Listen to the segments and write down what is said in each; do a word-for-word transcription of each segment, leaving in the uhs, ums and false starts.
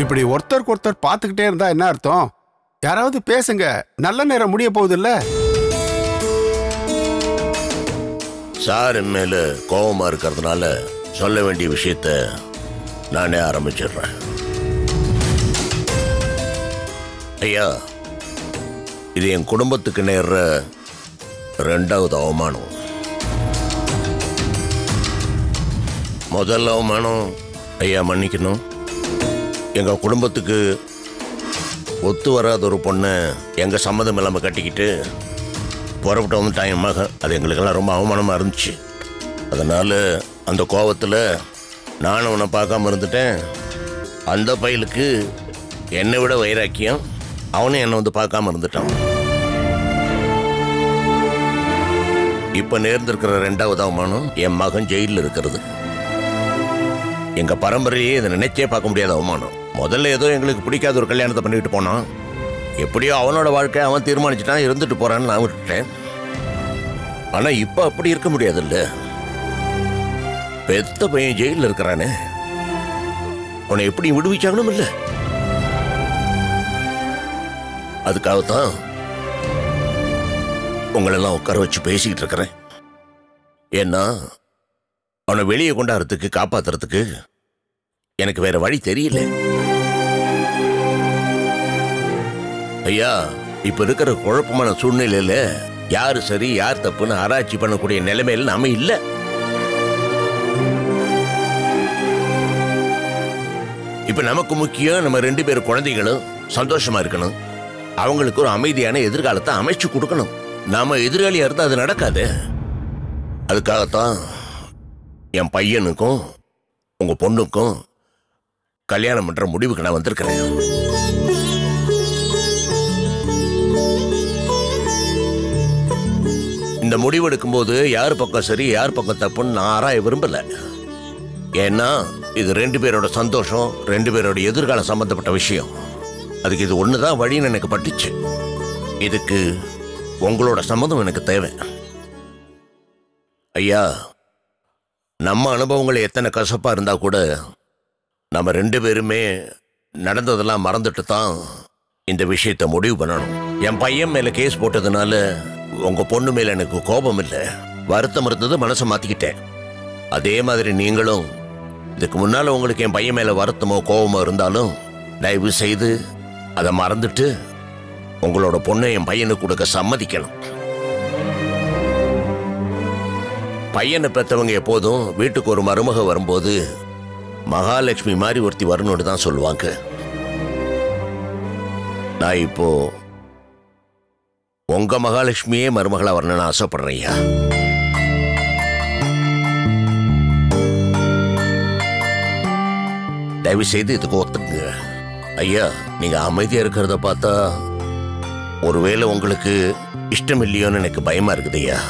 இப்படி ஒருத்தருக்கு ஒருத்தர் பார்த்துக்கிட்டே இருந்தா என்ன அர்த்தம்? யாராவது பேசுங்க, நல்ல நேரம் முடிய போகுது இல்ல. சார் மேல கோபமா இருக்கிறதுனால சொல்ல வேண்டிய விஷயத்த நானே ஆரம்பிச்சிடுறேன். ஐயா, இது என் குடும்பத்துக்கு நேர்ற ரெண்டாவது அவமானம். முதல் அவமானம் ஐயா மன்னிக்கணும். எங்க குடும்பத்துக்கு ஒத்து வராத ஒரு பொண்ணை எங்க சம்மதம் இல்லாம கட்டிக்கிட்டு புறப்பட்டு வந்துட்டான் என் மகன். அது எங்களுக்கெல்லாம் ரொம்ப அவமானமா இருந்துச்சு. அதனால அந்த கோபத்தில் நானும் அவனை பார்க்காம இருந்துட்டேன். அந்த பையலுக்கு என்னை விட வைராக்கியம், அவனும் என்னை வந்து பார்க்காம இருந்துட்டான். இப்ப நேர்ந்திருக்கிற ரெண்டாவது அவமானம் என் மகன் ஜெயிலில் இருக்கிறது. எங்க பரம்பரையே இதை நினைச்சே பார்க்க முடியாத அவமானம். முதல்ல ஏதோ எங்களுக்கு பிடிக்காத ஒரு கல்யாணத்தை பண்ணிட்டு போனான். எப்படியோ அவனோட வாழ்க்கை அவன் தீர்மானிச்சுட்டான், இருந்துட்டு போறான்னு நான் விட்டுட்டேன். ஆனா இப்ப அப்படி இருக்க முடியாதுல்ல. பெத்த பையன் ஜெயிலில் இருக்கிறானே, உன்னை எப்படி விடுவிச்சாங்கன்னு இல்ல. அதுக்காகத்தான் உங்களெல்லாம் உட்கார வச்சு பேசிக்கிட்டு இருக்கிறேன். ஏன்னா அவனை வெளியே கொண்டாடுறதுக்கு காப்பாத்துறதுக்கு எனக்கு வேற வழி தெரியல. ஐயா, இப்ப இருக்கிற குழப்பமான சூழ்நிலையில யாரு சரி யார் தப்புன்னு ஆராய்ச்சி பண்ணக்கூடிய நிலைமையில நாம இல்ல. இப்ப நமக்கு முக்கியம் நம்ம ரெண்டு பேரும் குழந்தைகளும் சந்தோஷமா இருக்கணும். அவங்களுக்கு ஒரு அமைதியான எதிர்காலத்தை அமைச்சு கொடுக்கணும். நாம எதிராளியா இருந்தா அது நடக்காது. அதுக்காகத்தான் என் பையனுக்கும் உங்க பொண்ணுக்கும் கல்யாணம் பண்ற முடிவுக்கு நான் வந்திருக்கிறேன். இந்த முடிவு எடுக்கும் போது யார் பக்கம் சரி யார் பக்கம் தப்புன்னு நான் ஆராய விரும்பல. ஏன்னா இது ரெண்டு பேரோட சந்தோஷம், ரெண்டு பேரோட எதிர்காலம் சம்பந்தப்பட்ட விஷயம். அதுக்கு இது ஒண்ணுதான் வழின்னு எனக்கு பட்டுச்சு. இதுக்கு உங்களோட சம்மதம் எனக்கு தேவை. ஐயா, நம்ம அனுபவங்கள் எத்தனை கசப்பா இருந்தா கூட நம்ம ரெண்டு பேருமே நடந்ததெல்லாம் மறந்துட்டு தான் இந்த விஷயத்தை முடிவு பண்ணணும். என் பையன் மேல கேஸ் போட்டதுனால உங்க பொண்ணு மேல எனக்கு கோபம் இல்லை, வருத்தம் இருந்தது, மனசை மாத்திக்கிட்டேன். அதே மாதிரி நீங்களும் இதுக்கு முன்னால உங்களுக்கு என் பையன் மேல வருத்தமோ கோபமோ இருந்தாலும் தயவு செய்து அதை மறந்துட்டு உங்களோட பொண்ணை என் பையனுக்கு கொடுக்க சம்மதிக்கணும். பையனை பெற்றவங்க எப்போதும் வீட்டுக்கு ஒரு மருமக வரும்போது மகாலட்சுமி மாதிரி ஒருத்தி வரணும்னு தான் சொல்லுவாங்க. நான் இப்போ உங்க மகாலட்சுமியே மருமகளா வரணும்னு ஆசைப்படுறேன். ஐயா, தயவு செய்து இதுக்கு ஒத்துக்குங்க. ஐயா, நீங்க அமைதியா இருக்கிறத பார்த்தா ஒருவேளை உங்களுக்கு இஷ்டம் இல்லையோன்னு எனக்கு பயமா இருக்குது. ஐயா,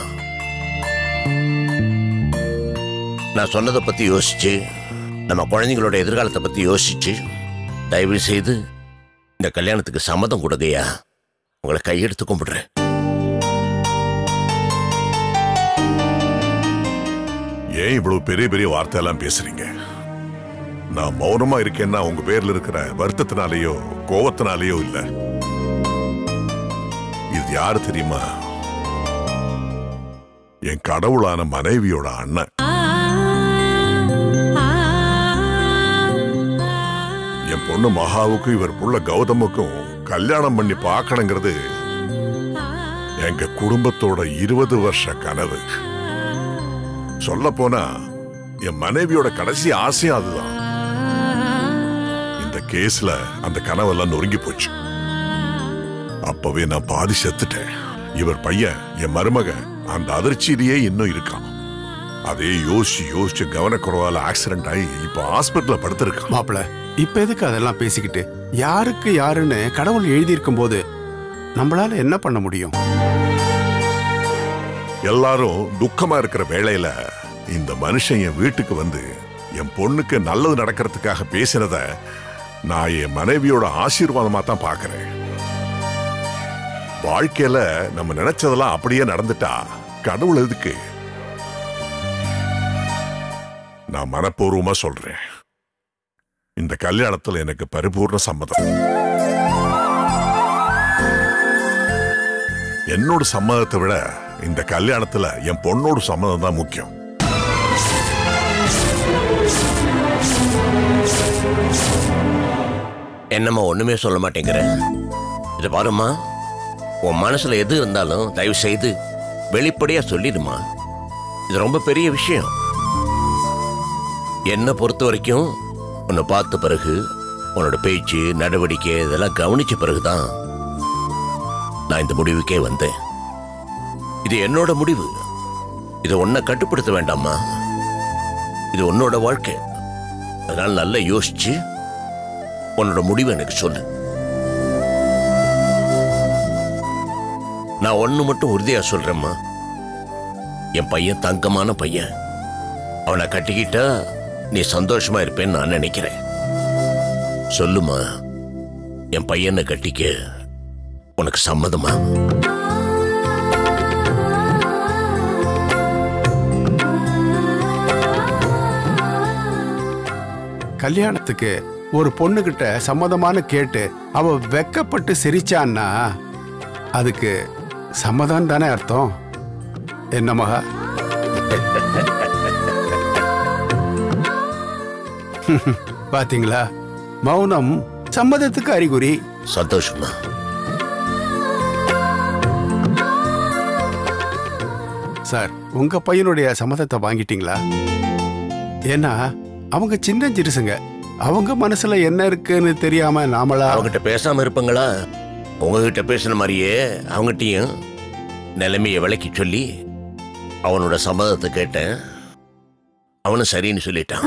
நான் சொன்னதை பத்தி யோசிச்சு நம்ம குழந்தைங்களோட எதிர்காலத்தை பத்தி யோசிச்சு தயவு செய்து இந்த கல்யாணத்துக்கு சம்மதம் கொடுங்கய்யா. உங்களை கையெடுத்து கும்பிடுறேன். ஏன் இவ்வளவு பெரிய பெரிய வார்த்தையெல்லாம் பேசுறீங்க? நான் மௌனமா இருக்கேன்னா உங்க பேர்ல இருக்கிற வருத்தத்தினாலேயோ கோவத்தினாலேயோ இல்ல. இது யாரு தெரியுமா? என் கடவுளான மனைவியோட அண்ணன். என் பொண்ணு மகாவுக்கும் இவர் புள்ள கௌதமுக்கும் கல்யாணம் பண்ணி பார்க்கணுங்கிறது எங்க குடும்பத்தோட இருபது வருஷ கனவு. சொல்ல போனா என் மனைவியோட கடைசி ஆசையும் அதுதான். இந்த கேஸ்ல அந்த கனவெல்லாம் நொறுங்கி போச்சு. அப்பவே நான் பாதி செத்துட்டேன். இவர் பையன் என் மருமக அந்த அதிர்ச்சியிலேயே இன்னும் இருக்கான். அதே யோசிச்சு யோசிச்சு கவனக்குறைவால ஆக்சிடென்ட் ஆகி இப்ப ஹாஸ்பிட்டல்ல படுத்திருக்கான். மாப்பிள்ள, இப்ப எதுக்கு அதெல்லாம் பேசிக்கிட்டு? யாருக்கு யாருன்னு கடவுள் எழுதியிருக்கும் போது நம்மளால என்ன பண்ண முடியும்? எல்லாரும் துக்கமா இருக்கிற வேளையில இந்த மனுஷன் என் வீட்டுக்கு வந்து என் பொண்ணுக்கு நல்லது நடக்கிறதுக்காக பேசினத நான் என் மனைவியோட ஆசீர்வாதமா தான் பாக்குறேன். வாழ்க்கையில நம்ம நினைச்சதெல்லாம் அப்படியே நடந்துட்டா கடவுள் எதுக்கு? நான் மனப்பூர்வமா சொல்றேன், இந்த கல்யாணத்துல எனக்கு பரிபூர்ண சம்மதம். என்னோட சம்மதத்தை விட இந்த கல்யாணத்துல என் பொண்ணோட சம்மதம் தான் முக்கியம். என்னம்மா ஒண்ணுமே சொல்ல மாட்டேங்கிற? இதை பாருமா, உன் மனசுல எது இருந்தாலும் தயவு செய்து வெளிப்படையா சொல்லிடுமா. இது ரொம்ப பெரிய விஷயம். என்னை பொறுத்த வரைக்கும் உன்னை பார்த்த பிறகு உன்னோட பேச்சு நடவடிக்கை இதெல்லாம் கவனிச்ச பிறகுதான் நான் இந்த முடிவுக்கே வந்தேன். இது என்னோட முடிவு. இதை உன்னை கட்டுப்படுத்த வேண்டாமா. இது உன்னோட வாழ்க்கை. அதனால நல்லா யோசிச்சு உன்னோட முடிவு எனக்கு சொல்லு. நான் ஒண்ணு மட்டும் உறுதியா சொல்றேம்மா, என் பையன் தங்கமான பையன். அவனை கட்டிக்கிட்டா நீ சந்தோஷமா இருப்பேன்னு நான் நினைக்கிறேன். சொல்லுமா, என் பையனை கட்டிக்க உனக்கு சம்மதமா? கல்யாணத்துக்கு ஒரு பொண்ணுகிட்ட சம்மதமான கேட்டு அவ வெக்கப்பட்டு சிரிச்சான்னா அதுக்கு சம்மதம் தானே அர்த்தம். என்ன மகா? பாத்தீங்களா, மௌனம் சம்மதத்துக்கு அறிகுறி. சந்தோஷமா? சார், உங்க பையனுடைய சம்மதத்தை வாங்கிட்டீங்களா? ஏன்னா அவங்க சின்ன சிறுசுங்க. அவங்க மனசுல என்ன இருக்குன்னு தெரியாம நாமளா அவங்ககிட்ட பேசாம இருப்பாங்களா? உங்ககிட்ட பேசின மாதிரியே அவங்ககிட்டயும் நிலைமையை விளக்கி சொல்லி அவனோட சம்மதத்தை கேட்டேன். அவனும் சரின்னு சொல்லிட்டான்.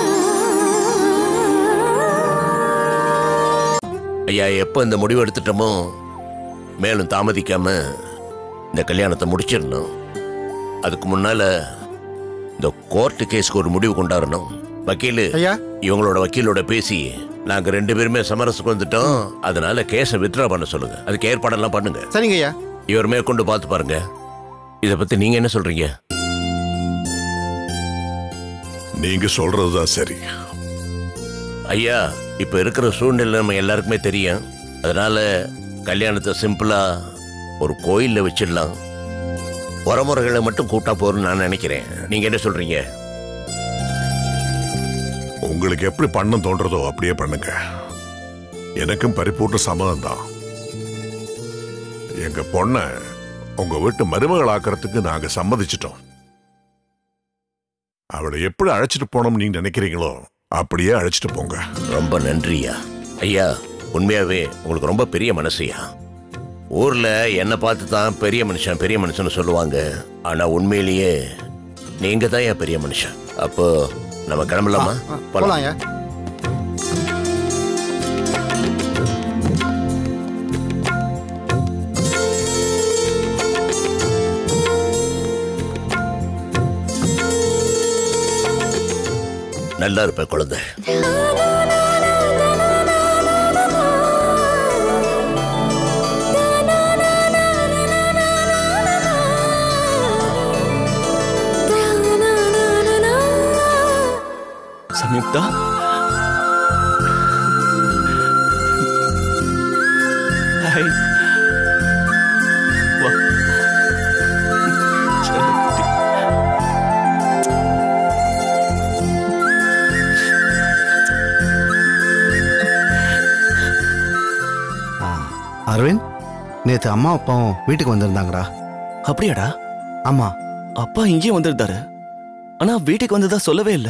ஐயா, எப்ப இந்த முடிவு எடுத்துட்டோமோ மேலும் தாமதிக்காம இந்த கல்யாணத்தை முடிச்சிடணும். அதுக்கு முன்னால இந்த கோர்ட்டு கேஸ்க்கு ஒரு முடிவு கொண்டாடணும். வக்கீலு, இவங்களோட வக்கீலோட பேசி நாங்க ரெண்டு பேருமே சமரசுக்கு வந்துட்டோம். அதனால கேஸை வித்ட்ரா பண்ண சொல்லுங்க. அதுக்கு ஏற்பாடெல்லாம் பண்ணுங்க. சரிங்க ஐயா. இவர் மேற்கொண்டு பார்த்து பாருங்க. இதை பத்தி நீங்க என்ன சொல்றீங்க? நீங்க சொல்றதுதான் சரி. ஐயா, இப்ப இருக்கிற சூழ்நிலை நம்ம எல்லாருக்குமே தெரியும். அதனால கல்யாணத்தை சிம்பிளா ஒரு கோயில்ல வச்சிடலாம். உறமுறைகளை மட்டும் கூட்டா போறோம்னு நான் நினைக்கிறேன். நீங்க என்ன சொல்றீங்க? உங்களுக்கு எப்படி பண்ண தோன்றதோ அப்படியே பண்ணுங்க. எனக்கும் பரிபூர்ண சம்மதம் தான். எங்க பொண்ண உங்க வீட்டு மருமகள் ஆக்கிறதுக்கு நாங்க சம்மதிச்சிட்டோம். அவளை எப்படி அழைச்சிட்டு போனோம் நீங்க நினைக்கிறீங்களோ அப்படியே அழைச்சிட்டு போங்க. ரொம்ப நன்றியா. ஐயா, உண்மையாவே உங்களுக்கு ரொம்ப பெரிய மனசுயா. ஊர்ல என்ன பார்த்து தான் பெரிய மனுஷன் பெரிய மனுஷன் சொல்லுவாங்க. ஆனா உண்மையிலேயே நீங்க தான் என் பெரிய மனுஷன். அப்போ நம்ம கிளம்பலாமா? போலாம்யா. நல்லா இருப்ப குழந்தை. சம்யுக்தா, ஹாய். வா. செல்லக்குட்டி. அரவிந்த், நேத்து அம்மா அப்பாவும் வீட்டுக்கு வந்திருந்தாங்கடா. அப்படியாடா? ஆமா. அப்பா இங்கேயே வந்திருந்தாரு. ஆனா வீட்டுக்கு வந்ததா சொல்லவே இல்ல.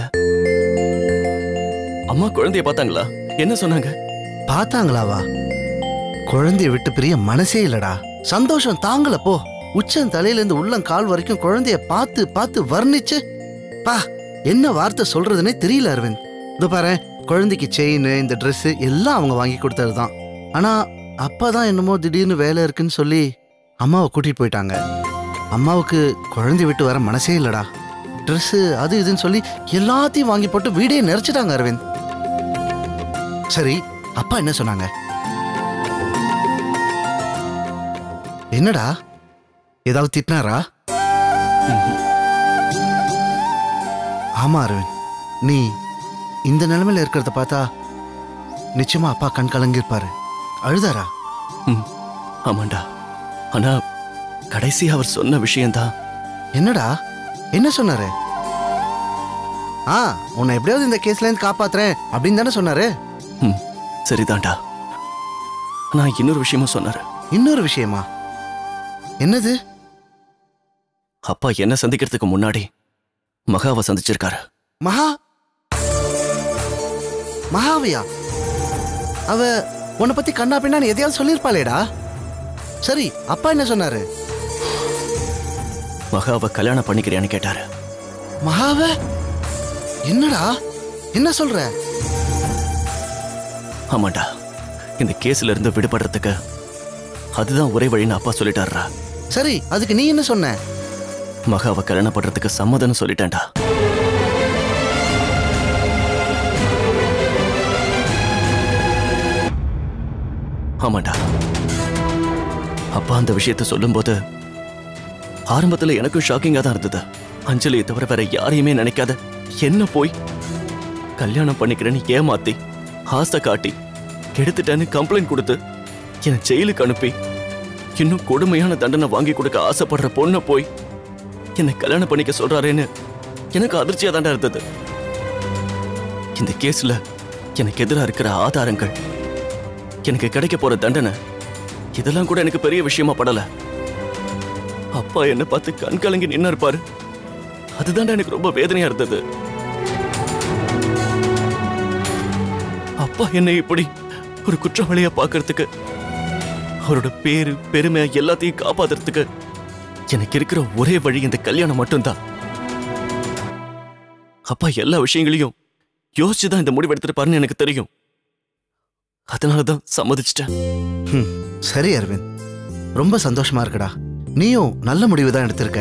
அம்மா குழந்தைய பார்த்தாங்களா? என்ன சொன்னாங்க? பார்த்தாங்களாவா? குழந்தைய விட்டு பிரிய மனசே இல்லடா. சந்தோஷம் தாங்கல போ. உச்சன் தலையில இருந்து உள்ளம் கால் வரைக்கும் குழந்தைய பார்த்து பார்த்து வர்ணிச்சு பா என்ன வார்த்தை சொல்றதுன்னே தெரியல அரவிந்த். இது பாரு, குழந்தைக்கு செயின், இந்த ட்ரெஸ் எல்லாம் அவங்க வாங்கி கொடுத்ததுதான். ஆனா அப்பாதான் என்னமோ திடீர்னு வேலை இருக்குன்னு சொல்லி அம்மாவை கூட்டிட்டு போயிட்டாங்க. அம்மாவுக்கு குழந்தை விட்டு வர மனசே இல்லடா. ட்ரெஸ் அது இதுன்னு சொல்லி எல்லாத்தையும் வாங்கி போட்டு வீடே நிறைச்சிட்டாங்க அரவிந்த். சரி, அப்பா என்ன சொன்னாங்க? என்னடா, ஏதாவது திட்டினாரா? ஆமா அரவிந்த், நீ இந்த நிலைமையில இருக்கிறத பார்த்தா நிச்சயமா அப்பா கண் கலங்கிருப்பாரு. அழுதாரா? ம் ஆமாண்டா. ஆனா கடைசி அவர் சொன்ன விஷயம்தான். என்னடா என்ன சொன்னாரு? ஆ உன்னை எப்படியாவது இந்த கேஸ்ல இருந்து காப்பாத்துறேன் அப்படின்னு தானே சொன்னாரு. ம் சரிதான்டா. நான் இன்னொரு விஷயமும் சொன்னாரு. இன்னொரு விஷயமா? என்னது? அப்பா என்ன சந்திக்கிறதுக்கு முன்னாடி மகாவை சந்திச்சிருக்காரு. மகா? மகாவியா? அவ உன்னை பத்தி கண்ணா பின்னான்னு எதையாவது சொல்லியிருப்பாளேடா. சரி அப்பா என்ன சொன்னாரு? மகாவை கல்யாணம் பண்ணிக்கிறியான்னு கேட்டாரு. மகாவ? என்னடா என்ன சொல்ற? ஆமாண்டா, இந்த கேஸ்ல இருந்து விடுபடுறதுக்கு அதுதான் ஒரே வழின்னு அப்பா சொல்லிட்டாருடா. சரி அதுக்கு நீ என்ன சொன்ன? மகாவை கல்யாணம் பண்றதுக்கு சம்மதம்னு சொல்லிட்டேன்டா. ஆமாண்டா. அப்பா அந்த விஷயத்தை சொல்லும்போது ஆரம்பத்துல எனக்கும் ஷாக்கிங்கா தான் இருந்தது. அஞ்சலியை தவிர வேற யாரையுமே நினைக்காத என்ன போய் கல்யாணம் பண்ணிக்கிறேன்னு ஏமாத்தி ஆசை காட்டி கெடுத்துட்டேன்னு கம்ப்ளைண்ட் கொடுத்து என்னை ஜெயிலுக்கு அனுப்பி இன்னும் கொடுமையான தண்டனை வாங்கி கொடுக்க ஆசைப்படுற பொண்ணை போய் என்னை கல்யாணம் பண்ணிக்க சொல்றாரேன்னு எனக்கு அதிர்ச்சியா தாண்டா இருந்தது. இந்த கேஸ்ல எனக்கு எதிராக இருக்கிற ஆதாரங்கள், எனக்கு கிடைக்க போற தண்டனை, இதெல்லாம் கூட எனக்கு பெரிய விஷயமா படல. அப்பா என்ன பார்த்து கண் கலங்கி நின்னு இருப்பாரு, அதுதான்டா எனக்கு ரொம்ப வேதனையா இருந்தது. அப்பா என்னை இப்படி ஒரு குற்றவாளியா பார்க்கறதுக்கு, அவரோட பேரு பெருமை எல்லாத்தையும் காப்பாத்துறதுக்கு எனக்கு இருக்கிற ஒரே வழி இந்த கல்யாணம் மட்டும்தான். அப்பா எல்லா விஷயங்களையும் யோசிச்சுதான் இந்த முடிவு எடுத்திருப்பாருன்னு எனக்கு தெரியும். அதனாலதான் சம்மதிச்சிட்டேன். சரி அரவிந்த், ரொம்ப சந்தோஷமா இருக்குடா. நீயும் நல்ல முடிவு தான் எடுத்திருக்க.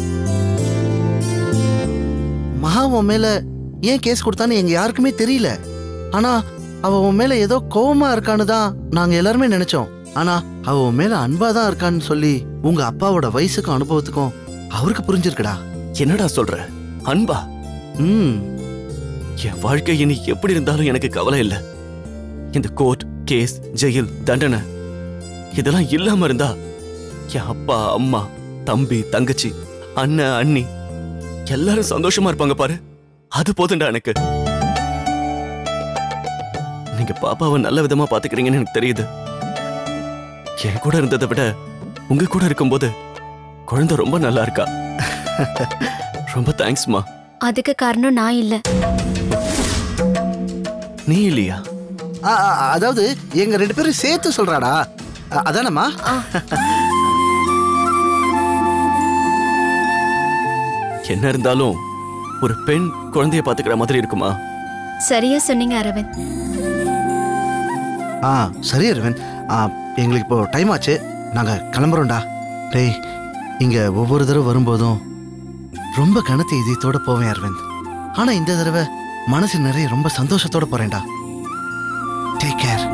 மகா உன் மேல ஏன் கேஸ் கொடுத்தான்னு எங்க யாருக்குமே தெரியல. ஆனா அவ உன் மேல ஏதோ கோவமா இருக்கான்னு தான் நாங்க எல்லாருமே நினைச்சோம். ஆனா அவ உன் மேல அன்பா தான் இருக்கான்னு சொல்லி உங்க அப்பாவோட வயசுக்கும் அனுபவத்துக்கும் அவருக்கு புரிஞ்சிருக்குடா. என்னடா சொல்ற? அன்பா? ம் என் வாழ்க்கை இனி எப்படி இருந்தாலும் எனக்கு கவலை இல்லை. இந்த கோர்ட் கேஸ், ஜெயில், தண்டனை இதெல்லாம் இல்லாம இருந்தா என் அப்பா, அம்மா, தம்பி, தங்கச்சி, அண்ணன், அண்ணி எல்லாரும் சந்தோஷமா இருப்பாங்க பாரு. அது போதுண்டா எனக்கு. நீங்க பாப்பாவை நல்ல விதமா பாத்துக்கிறீங்கன்னு எனக்கு தெரியுது. என் கூட இருந்ததை விட உங்க கூட இருக்கும்போது குழந்தை ரொம்ப நல்லா இருக்கா. ரொம்ப தேங்க்ஸ்மா. அதுக்கு காரணம் நான் இல்ல. நீ இல்லையா? ஆ, ஆ, அதாவது எங்க ரெண்டு பேரும் சேர்த்து சொல்றாடா. அ- அதானம்மா? என்ன இருந்தாலும் ஒரு பெண் குழந்தைய பாத்துக்கிற மாதிரி இருக்குமா? சரியா சொன்னீங்க அரவிந்த். ஆ சரி அரவிந்த், ஆ, எங்களுக்கு இப்போ டைம் ஆச்சு, நாங்க கிளம்புறோம்டா. டேய், இங்க ஒவ்வொரு தடவை வரும்போதும் ரொம்ப கனத்த இதயத்தோட போவேன் அரவிந்த். ஆனா இந்த தடவை மனசு நிறைய ரொம்ப சந்தோஷத்தோட போறேன்டா. Take care.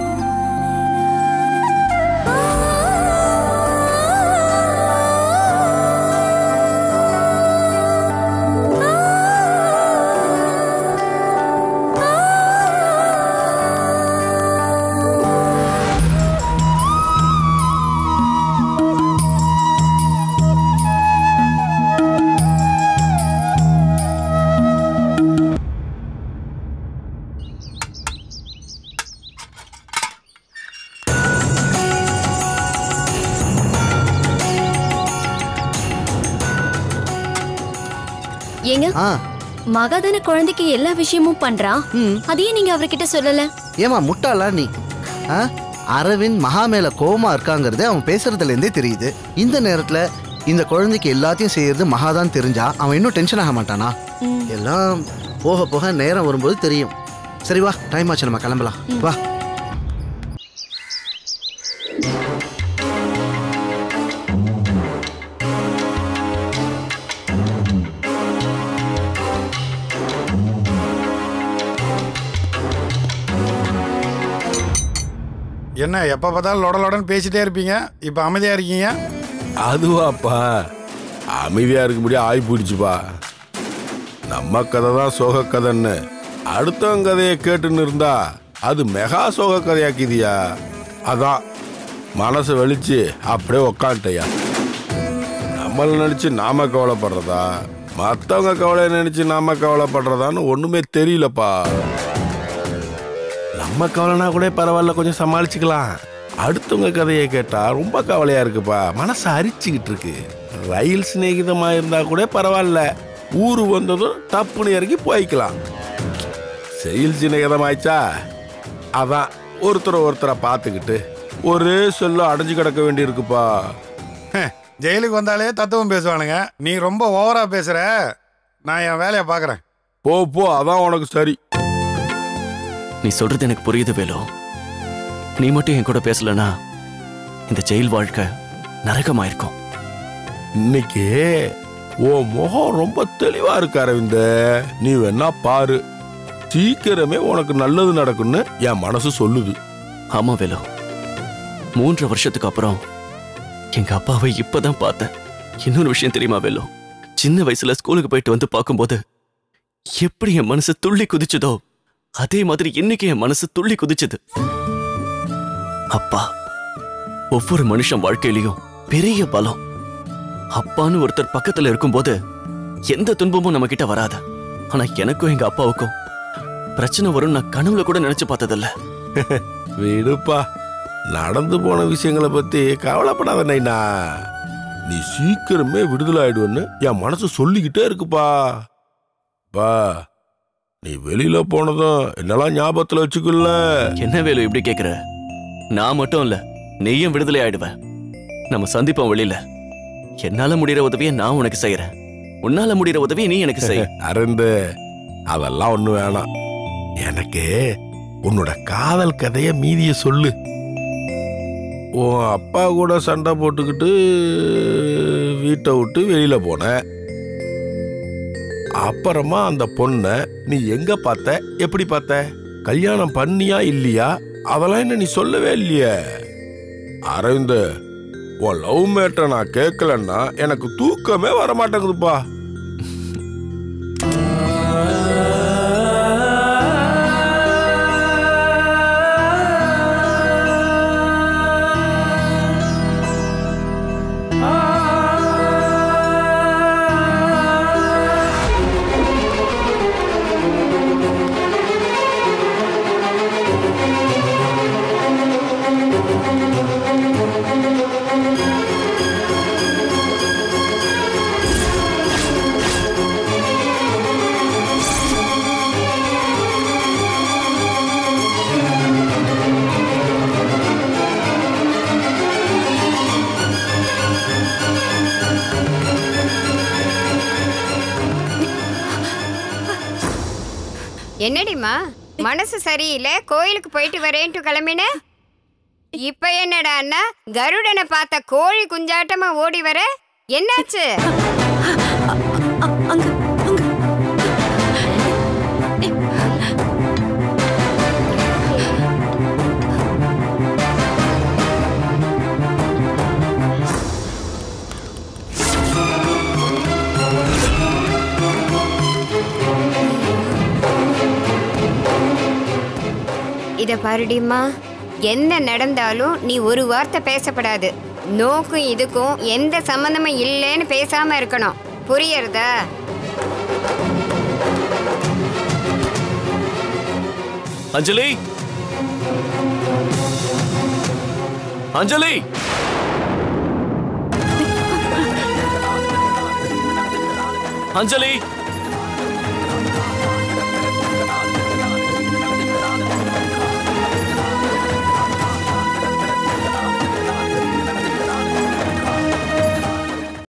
ஏங்க, ஆ மகாதான குழந்தைக்கு எல்லா விஷயமும் பண்றான். ம் அதையே நீங்க அவர்கிட்ட சொல்லல. ஏமா முட்டாளா நீ? ஆ, அரவிந்த் மகா மேல கோவமா இருக்காங்கிறது அவன் பேசுறதுல இருந்தே தெரியுது. இந்த நேரத்துல இந்த குழந்தைக்கு எல்லாத்தையும் செய்யறது மகாதான் தெரிஞ்சா அவன் இன்னும் டென்ஷன் ஆக மாட்டானா? ம். எல்லாம் போக போக நேரம் வரும்போது தெரியும். சரி வா, டைம் ஆச்சு, நம்ம கிளம்பலாம். வா. என்ன எப்போ பார்த்தாலும் லொட லொடன்னு பேசிட்டே இருப்பீங்க, இப்போ அமைதியாக இருக்கீங்க? அதுவாப்பா, அமைதியா இருக்க முடியாது ஆகி போயிடுச்சுப்பா. நம்ம கதை தான் சோக கதைன்னு அடுத்தவங்க கதையை கேட்டுன்னு இருந்தா அது மெகா சோக கதையாக்கிதியா. அதான் மனசு வெளிச்சு அப்படியே உக்காந்துட்டையா. நம்மளை நினைச்சு நாம கவலைப்படுறதா, மற்றவங்க கவலையை நினைச்சு நாம கவலைப்படுறதான்னு ஒண்ணுமே தெரியலப்பா. நம்ம கவலைனா கூட பரவாயில்ல, கொஞ்சம் சமாளிச்சுக்கலாம். அடுத்தவங்க கதையை கேட்டா ரொம்ப கவலையா இருக்குப்பா, மனசு அரிச்சுக்கிட்டு இருக்கு. ரயில் சிநேகிதமா இருந்தா கூட பரவாயில்ல, ஊரு வந்ததும் தப்புன்னு இறங்கி போய்க்கலாம். செயல் சிநேகிதம் ஆயிடுச்சா, அதான் ஒருத்தரை ஒருத்தரை பார்த்துக்கிட்டு ஒரே சொல்ல அடைஞ்சு கிடக்க வேண்டி இருக்குப்பா. ஜெயிலுக்கு வந்தாலே தத்துவம் பேசுவானுங்க. நீ ரொம்ப ஓவரா பேசுற. நான் என் வேலையை பாக்குறேன். போ போ, அதான் உனக்கு சரி. நீ சொல்றது எனக்கு புரியுது வேலு. நீ மட்டும் என் கூட பேசலனா இந்த ஜெயில் வாழ்க்கை நரகமாயிருக்கும். இன்னைக்கு ஓ முகம் ரொம்ப தெளிவா இருக்கு அரவிந்த. நீ வேணா பாரு, சீக்கிரமே உனக்கு நல்லது நடக்கும்னு என் மனசு சொல்லுது. ஆமா வேலு, மூன்று வருஷத்துக்கு அப்புறம் எங்க அப்பாவை இப்பதான் பார்த்தேன். இன்னொரு விஷயம் தெரியுமா வேலு, சின்ன வயசுல ஸ்கூலுக்கு போயிட்டு வந்து பார்க்கும்போது எப்படி என் மனசு துள்ளி குதிச்சதோ அதே மாதிரி இன்னைக்கு என் மனசு துள்ளி குதிச்சது. அப்பா ஒவ்வொரு மனுஷன் வாழ்க்கையிலையும் பெரிய பலம். அப்பான்னு ஒருத்தர் பக்கத்துல இருக்கும்போது எந்த துன்பமும் நம்ம கிட்ட வராது. ஆனா எனக்கும் எங்க அப்பாவுக்கும் பிரச்சனை வரும் நான் கனவுல கூட நினைச்சு பார்த்ததில்ல. விடுப்பா, நடந்து போன விஷயங்களை பத்தி கவலைப்படாத நைனா. நீ சீக்கிரமே விடுதலை ஆயிடுவேன்னு என் மனசு சொல்லிக்கிட்டே இருக்குப்பா. பா, நீ வெளியில போனதும் என்னெல்லாம் ஞாபகத்துல வச்சுக்கல. என்ன வேலு இப்படி கேக்குற? நான் மட்டும் இல்ல, நீயும் விடுதலை ஆயிடுவ. நம்ம சந்திப்போம் வெளியில. என்னால முடிகிற உதவியை நான் உனக்கு செய்யறேன், உன்னால முடிகிற உதவியை நீ எனக்கு செய்ய. அருந்து அதெல்லாம் ஒண்ணு வேணாம். எனக்கு உன்னோட காதல் கதைய மீதிய சொல்லு. உன் அப்பா கூட சண்டை போட்டுக்கிட்டு வீட்டை விட்டு வெளியில போன, அப்புறமா அந்த பொண்ணை நீ எங்க பார்த்த, எப்படி பார்த்த, கல்யாணம் பண்ணியா இல்லையா, அதெல்லாம் என்ன நீ சொல்லவே இல்லையே. அரவிந்த, உன் லவ் மேட்டரை நான் கேட்கலன்னா எனக்கு தூக்கமே வர மாட்டேங்குதுப்பா. என்னடிமா மனசு சரியில்லை, கோயிலுக்கு போயிட்டு வரேன்ட்டு கிளம்பின. இப்ப என்னடா அண்ணா கருடனை பார்த்த கோழி குஞ்சாட்டமா ஓடி வர, என்னாச்சு? இத பாருடிம்மா, என்ன நடந்தாலும் நீ ஒரு வார்த்தை பேசப்படாது. நோக்கும் இதுக்கும் எந்த சம்பந்தமும் இல்லைன்னு பேசாம இருக்கணும், புரியறதா? அஞ்சலி, அஞ்சலி, அஞ்சலி.